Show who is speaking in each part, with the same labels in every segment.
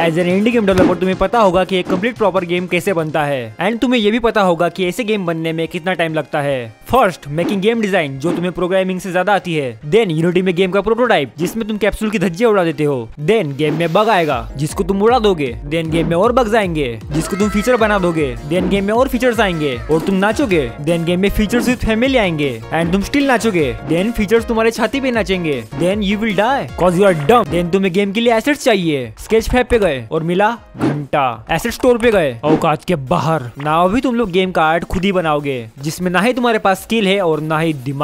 Speaker 1: As an indie game developer तुम्हें पता होगा कि एक कंप्लीट प्रॉपर गेम कैसे बनता है, एंड तुम्हें ये भी पता होगा कि ऐसे गेम बनने में कितना टाइम लगता है। फर्स्ट, मेकिंग गेम डिजाइन, जो तुम्हें प्रोग्रामिंग से ज्यादा आती है। देन यूनिटी में गेम का प्रोटोटाइप, जिसमें तुम कैप्सूल की धज्जियां उड़ा देते हो। देन गेम में बग आएगा, जिसको तुम उड़ा दोगे। देन गेम में और बग्स आएंगे, जिसको तुम फीचर बना दोगे। देन गेम में और फीचर्स आएंगे और तुम नाचोगे। देन गेम में फीचर्स विद फैमिली आएंगे एंड तुम स्टिल नाचोगे। देन फीचर्स तुम्हारे छाती पे नाचेंगे। Then you will die cause you are dumb. देन तुम्हें गेम के लिए एसेट्स चाहिए। स्केच फैब पे गए और मिला घंटा। एसेट स्टोर पे गए, औकात के बाहर। ना अभी तुम लोग गेम का आर्ट खुद ही बनाओगे, जिसमें ना ही तुम्हारे पास स्किल है और ना ही दिमाग।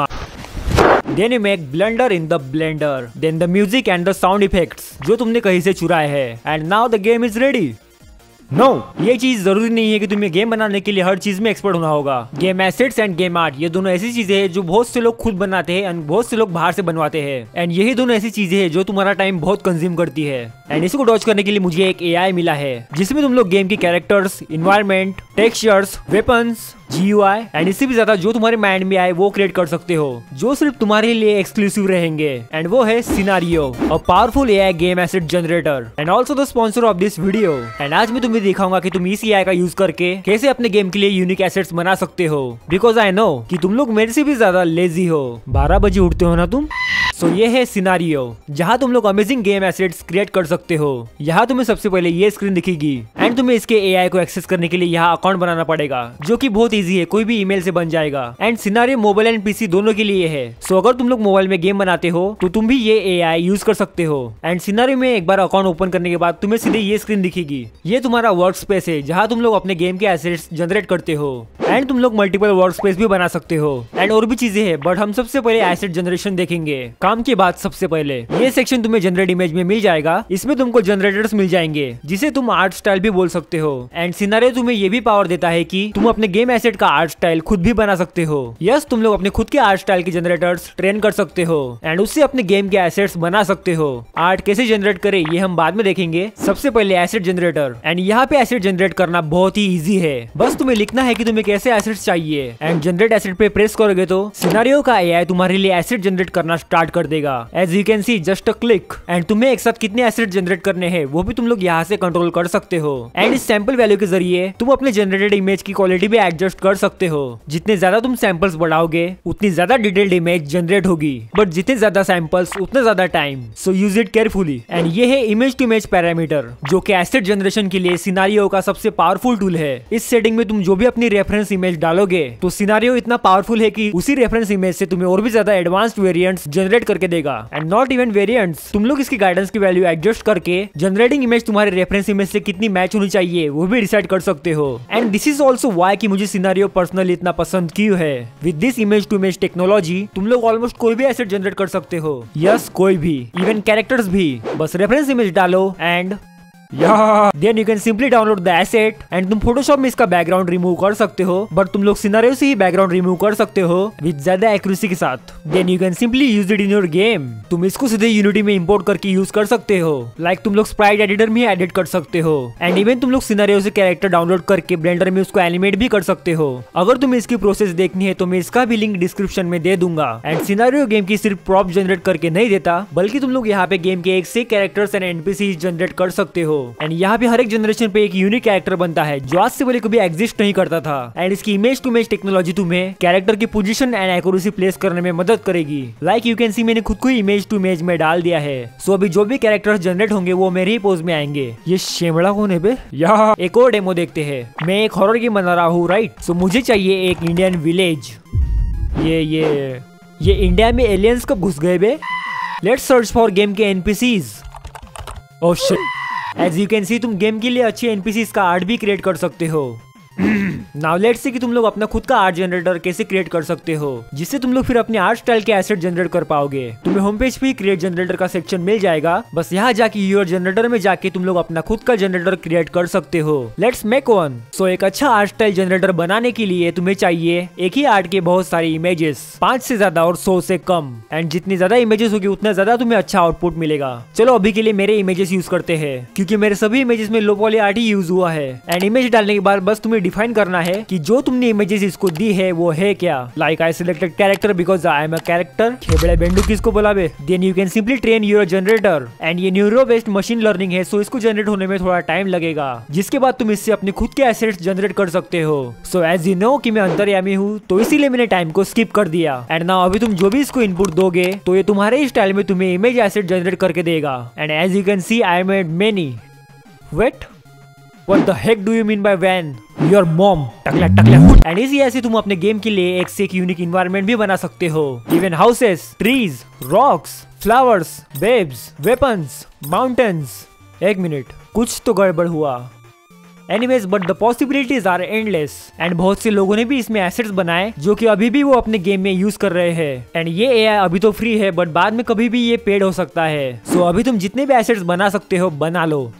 Speaker 1: Then you make blender in the blender. Then the music and the sound effects, जो तुमने कहीं से चुराए हैं। And now the game is ready. No ये चीज जरूरी नहीं है कि तुम्हें गेम बनाने के लिए हर चीज में एक्सपर्ट होना होगा। Game assets and game art, ये दोनों ऐसी चीजें हैं जो बहुत से लोग खुद बनाते हैं एंड बहुत से लोग बाहर से बनवाते हैं। एंड यही दोनों ऐसी चीजें हैं जो तुम्हारा टाइम बहुत कंज्यूम करती है। एंड इसको डॉज करने के लिए मुझे एक एआई मिला है, जिसमें तुम लोग गेम की characters, environment, textures, weapons, GUI and इससे भी ज्यादा जो तुम्हारे माइंड में आए वो क्रिएट कर सकते हो, जो सिर्फ तुम्हारे लिए एक्सक्लूसिव रहेंगे। एंड वो है scenario, a powerful AI game asset generator and also the sponsor of this video. And आज मैं तुम्हें दिखाऊंगा कि तुम इस AI का यूज करके कैसे अपने गेम के लिए यूनिक एसेट्स बना सकते हो। बिकॉज आई नो कि तुम लोग मेरे से भी ज्यादा लेजी हो। 12 बजे उठते हो ना तुम। सो ये है सिनारियो, जहाँ तुम लोग अमेजिंग गेम एसेट्स क्रिएट कर सकते हो। यहाँ तुम्हें सबसे पहले ये स्क्रीन दिखेगी एंड तुम्हें इसके AI को एक्सेस करने के लिए यहाँ अकाउंट बनाना पड़ेगा, जो कि बहुत इजी है, कोई भी ईमेल से बन जाएगा। And scenario mobile and PC दोनों के लिए है। सो अगर तुम लोग मोबाइल में गेम बनाते हो तो तुम भी ये AI यूज कर सकते हो। एंड सिनारियो में एक बार अकाउंट ओपन करने के बाद तुम्हें सीधे ये स्क्रीन दिखेगी। ये तुम्हारा वर्क स्पेस है, जहाँ तुम लोग अपने गेम के एसेट्स जनरेट करते हो। एंड तुम लोग मल्टीपल वर्क स्पेस भी बना सकते हो एंड और भी चीजें हैं, बट हम सबसे पहले एसेट जनरेशन देखेंगे। काम के बाद सबसे पहले ये सेक्शन तुम्हें जनरेट इमेज में मिल जाएगा। इसमें तुमको जनरेटर्स मिल जाएंगे, जिसे तुम आर्ट स्टाइल भी बोल सकते हो। एंड सिनारियो तुम्हें ये भी पावर देता है कि तुम अपने गेम एसेट का आर्ट स्टाइल खुद भी बना सकते हो। यस, तुम लोग अपने खुद के आर्ट स्टाइल के जनरेटर्स ट्रेन कर सकते हो एंड उससे अपने गेम के एसेट्स बना सकते हो। आर्ट कैसे जनरेट करे ये हम बाद में देखेंगे। सबसे पहले एसेट जनरेटर। एंड यहाँ पे एसेट जनरेट करना बहुत ही इजी है। बस तुम्हें लिखना है कि तुम्हें कैसे एसेट्स चाहिए एंड जनरेट एसेट पे प्रेस करोगे तो सिनारियो का AI तुम्हारे लिए एसेट जनरेट करना स्टार्ट कर देगा। As you can see, just a click. And तुम्हें एक साथ कितने एसेट जनरेट करने हैं वो भी तुम लोग यहाँ से कंट्रोल कर सकते हो। एंड इस सैंपल वैल्यू के जरिए तुम अपने जनरेटेड इमेज की क्वालिटी भी एडजस्ट कर सकते हो। जितने ज्यादा तुम सैंपल्स बढ़ाओगे उतनी ज्यादा डिटेल्ड इमेज जनरेट होगी, बट जितने ज्यादा सैंपल्स उतना ज्यादा time. So use it carefully. And ये है इमेज टू इमेज पैरामीटर, जो कि एसेट जनरेशन के लिए सिनारियो का सबसे पावरफुल टूल है। इस सेटिंग में तुम जो भी अपनी रेफरेंस इमेज डालोगे तो सिनारियो इतना पावरफुल है कि उसी रेफरेंस इमेज से तुम्हें और भी ज्यादा एडवांस्ड वेरिएंट्स जनरेट करके देगा। एंड नॉट इवन वेरिएंट्स, तुम लोग इसकी गाइडेंस की वैल्यू एडजस्ट करके जनरेटिंग इमेज तुम्हारे रेफरेंस इमेज से कितनी मैच होनी चाहिए वो भी डिसाइड कर सकते हो। And this is also why कि मुझे सिनारियो पर्सनली इतना पसंद क्यों है। With this image to image technology तुम लोग ऑलमोस्ट कोई भी एसेट जनरेट कर सकते हो। यस, कोई भी, इवन कैरेक्टर्स भी। बस रेफरेंस इमेज डालो and then you can simply download the asset. And तुम फोटोशॉप में इसका बैकग्राउंड रिमूव कर सकते हो, बट तुम लोग सिनारियो से ही बैकग्राउंड रिमूव कर सकते हो विद ज्यादा एक्यूरेसी के साथ। Then you can simply use it in your game. तुम इसको सीधे यूनिटी में इंपोर्ट करके यूज कर सकते हो। लाइक तुम लोग स्प्राइट एडिटर में एडिट कर सकते हो। एंड इवन तुम लोग सिनारियो से कैरेक्टर डाउनलोड करके ब्लेंडर में उसको एनिमेट भी कर सकते हो। अगर तुम्हें इसकी प्रोसेस देखनी है तो मैं इसका भी लिंक डिस्क्रिप्शन में दे दूंगा। एंड सिनारियो गेम की सिर्फ प्रॉप जनरेट करके नहीं देता, बल्कि तुम लोग यहाँ पे गेम के एक से कैरेक्टर्स एंड NPC जनरेट कर सकते हो। एंड यहाँ पे हर एक जनरेशन पे एक यूनिक कैरेक्टर बनता है जो आज से पहले कभी एग्जिस्ट नहीं करता था। एंड इसकी इमेज टू इमेज टेक्नोलॉजी तुम्हें कैरेक्टर की पोजीशन एंड एक्यूरेसी प्लेस करने में मदद करेगी। लाइक यू कैन सी, मैंने खुद को इमेज टू इमेज में डाल दिया है। सो अभी जो भी कैरेक्टर्स जनरेट होंगे वो मेरे ही पोज में आएंगे। ये शेमड़ा कौन है बे? या एक और डेमो देखते हैं। मैं एक हॉरर गेम बना रहा हूँ, राइट? सो मुझे चाहिए एक इंडियन विलेज। ये इंडिया में एलियंस कब घुस गए बे? लेट्स सर्च फॉर गेम के NPCs। Oh shit, as you can see तुम गेम के लिए अच्छे NPCs का आर्ट भी क्रिएट कर सकते हो। नाउ लेट्स सी कि तुम लोग अपना खुद का आर्ट जनरेटर कैसे क्रिएट कर सकते हो, जिससे तुम लोग फिर अपने आर्ट स्टाइल के एसेट जनरेट कर पाओगे। तुम्हें होम पेज पे क्रिएट जनरेटर का सेक्शन मिल जाएगा। बस यहाँ जाके यूर जनरेटर में जाके तुम लोग अपना खुद का जनरेटर क्रिएट कर सकते हो। Let's make one. सो एक अच्छा आर्ट स्टाइल जनरेटर बनाने के लिए तुम्हें चाहिए एक ही आर्ट के बहुत सारी इमेजेस, 5 से ज्यादा और 100 से कम। एंड जितनी ज्यादा इमेजेस होगी उतना ज्यादा तुम्हें अच्छा आउटपुट मिलेगा। चलो अभी के लिए मेरे इमेजेस यूज करते हैं, क्योंकि मेरे सभी इमेजेस में लो पॉली आर्ट ही यूज हुआ है। एंड इमेज डालने के बाद बस तुम्हें डिफाइन करना है कि जो तुमने इमेजेस इसको दी है वो है क्या। Like I selected character because I am a character. खेबड़े बेंडू किसको बोलावे। Then you can simply train your generator and ये न्यूरो बेस्ड मशीन लर्निंग है, सो इसको जनरेट होने में थोड़ा टाइम लगेगा, जिसके बाद तुम इससे अपने खुद के एसेट्स जनरेट कर सकते हो। सो एज यू नो कि मैं अंतर्यामी हूँ, तो इसीलिए मैंने टाइम को स्किप कर दिया। एंड नाउ अभी तुम जो भी इसको इनपुट दोगे तो ये तुम्हारे स्टाइल में तुम्हें इमेज एसेट जनरेट करके देगा। And as you can see I made many. Wait, What the heck do you mean by when? Your mom. टकला टकला हुट। एंड इसी ऐसे तुम अपने गेम के लिए एक से एक यूनिक इन्वायरमेंट भी बना सकते हो। Even houses, trees, rocks, flowers, babes, weapons, mountains. एक मिनट, कुछ तो गड़बड़ हुआ। Anyways but the possibilities are endless. And बहुत से लोगों ने भी इसमें एसेट्स बनाए जो कि अभी भी वो अपने गेम में यूज कर रहे हैं। एंड ये एआई अभी तो फ्री है बट बाद में कभी भी ये पेड हो सकता है। सो अभी तुम जितने भी एसेट्स बना सकते हो बना लो।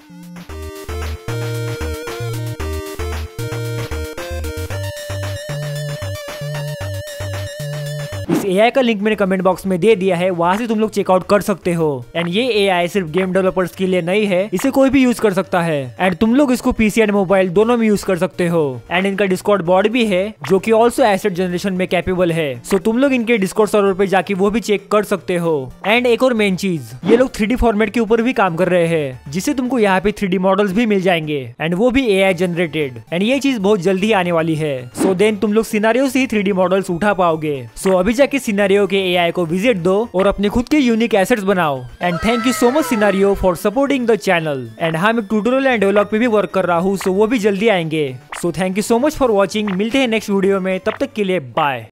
Speaker 1: इस एआई का लिंक मैंने कमेंट बॉक्स में दे दिया है, वहां से तुम लोग चेकआउट कर सकते हो। एंड ये एआई सिर्फ गेम डेवलपर्स के लिए नहीं है, इसे कोई भी यूज कर सकता है। एंड तुम लोग इसको पीसी एंड मोबाइल दोनों में यूज कर सकते हो। एंड इनका डिस्कॉर्ड बॉट भी है जो कि ऑल्सो एसेट जनरेशन में कैपेबल है। सो तुम लोग इनके डिस्कॉर्ड सर्वर पे जाके वो भी चेक कर सकते हो। एंड एक और मेन चीज, ये लोग 3D फॉर्मेट के ऊपर भी काम कर रहे हैं, जिससे तुमको यहाँ पे 3D मॉडल्स भी मिल जाएंगे एंड वो भी एआई जनरेटेड। एंड ये चीज बहुत जल्दी आने वाली है। सो देन तुम लोग सिनारियो से ही 3D मॉडल्स उठा पाओगे। सो अभी जाके सिनारियो के एआई को विजिट दो और अपने खुद के यूनिक एसेट्स बनाओ। And thank you so much scenario for supporting the channel. And हाँ, मैं ट्यूटोरियल एंड डेवलप पे भी वर्क कर रहा हूँ, सो वो भी जल्दी आएंगे। So thank you so much for watching. मिलते हैं नेक्स्ट वीडियो में, तब तक के लिए बाय।